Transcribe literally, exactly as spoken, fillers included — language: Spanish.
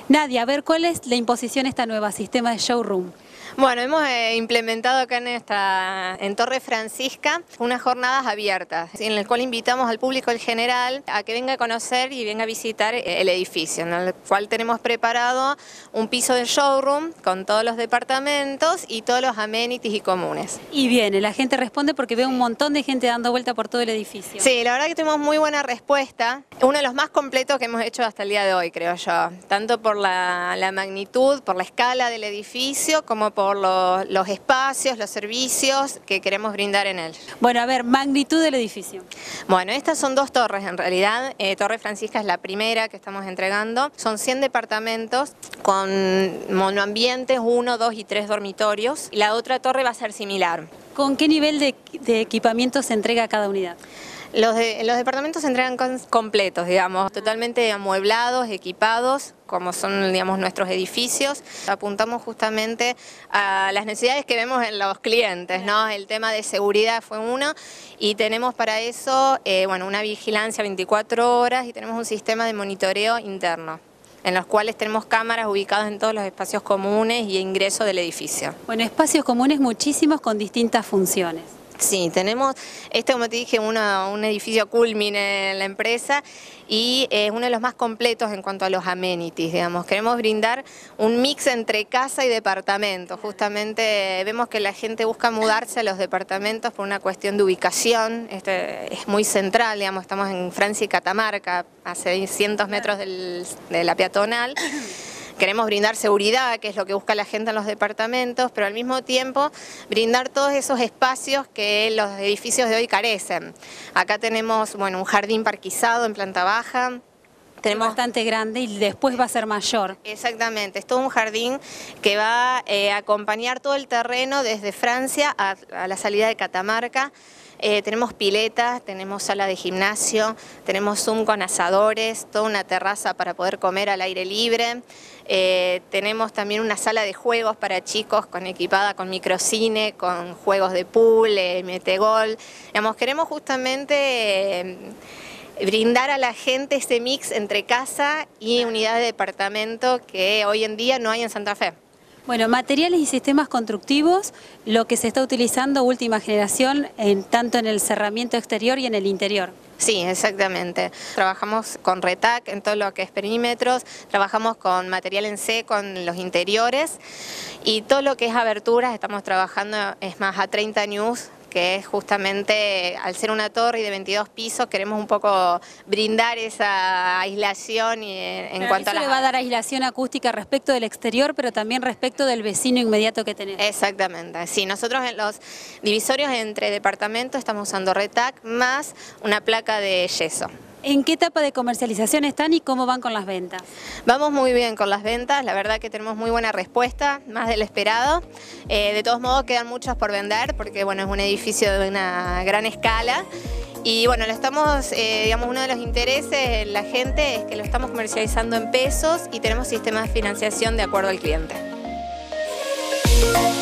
Nadia, a ver, ¿cuál es la imposición de esta nueva sistema de showroom? Bueno, hemos eh, implementado acá en, esta, en Torre Francisca unas jornadas abiertas, en las cuales invitamos al público en general a que venga a conocer y venga a visitar el edificio, en el cual tenemos preparado un piso de showroom con todos los departamentos y todos los amenities y comunes. Y viene, la gente responde porque ve un montón de gente dando vuelta por todo el edificio. Sí, la verdad que tuvimos muy buena respuesta, uno de los más completos que hemos hecho hasta el día de hoy, creo yo, tanto por la, la magnitud, por la escala del edificio, como por Los, los espacios, los servicios que queremos brindar en él. Bueno, a ver, magnitud del edificio. Bueno, estas son dos torres en realidad. Eh, Torre Francisca es la primera que estamos entregando. Son cien departamentos con monoambientes, uno, dos y tres dormitorios. Y la otra torre va a ser similar. ¿Con qué nivel de, de equipamiento se entrega cada unidad? Los, de, los departamentos se entregan con, completos, digamos, totalmente amueblados, equipados, como son, digamos, nuestros edificios. Apuntamos justamente a las necesidades que vemos en los clientes, ¿no? El tema de seguridad fue uno, y tenemos para eso, eh, bueno, una vigilancia veinticuatro horas y tenemos un sistema de monitoreo interno, en los cuales tenemos cámaras ubicadas en todos los espacios comunes y ingreso del edificio. Bueno, espacios comunes muchísimos con distintas funciones. Sí, tenemos, este como te dije, una, un edificio culmine en la empresa y es uno de los más completos en cuanto a los amenities, digamos. Queremos brindar un mix entre casa y departamento. Justamente vemos que la gente busca mudarse a los departamentos por una cuestión de ubicación. Este es muy central, digamos, estamos en Francia y Catamarca, a seiscientos metros del, de la peatonal. Queremos brindar seguridad, que es lo que busca la gente en los departamentos, pero al mismo tiempo brindar todos esos espacios que los edificios de hoy carecen. Acá tenemos, bueno, un jardín parquizado en planta baja. Tenemos bastante grande y después va a ser mayor. Exactamente, es todo un jardín que va eh, a acompañar todo el terreno desde Francia a, a la salida de Catamarca. Eh, tenemos piletas, tenemos sala de gimnasio, tenemos Zoom con asadores, toda una terraza para poder comer al aire libre. Eh, tenemos también una sala de juegos para chicos con equipada con microcine, con juegos de pool, eh, metegol. Digamos, queremos justamente eh, brindar a la gente ese mix entre casa y unidad de departamento que hoy en día no hay en Santa Fe. Bueno, materiales y sistemas constructivos, lo que se está utilizando última generación, en, tanto en el cerramiento exterior y en el interior. Sí, exactamente. Trabajamos con retac en todo lo que es perímetros, trabajamos con material en seco en los interiores y todo lo que es aberturas estamos trabajando, es más, a treinta news, que es justamente, al ser una torre y de veintidós pisos, queremos un poco brindar esa aislación y en pero cuanto a eso la... le va a dar aislación acústica respecto del exterior, pero también respecto del vecino inmediato que tenemos. Exactamente, sí, nosotros en los divisorios entre departamentos estamos usando retac más una placa de yeso. ¿En qué etapa de comercialización están y cómo van con las ventas? Vamos muy bien con las ventas, la verdad que tenemos muy buena respuesta, más del esperado. Eh, de todos modos quedan muchos por vender porque bueno, es un edificio de una gran escala. Y bueno, lo estamos, eh, digamos, uno de los intereses en la gente es que lo estamos comercializando en pesos y tenemos sistemas de financiación de acuerdo al cliente.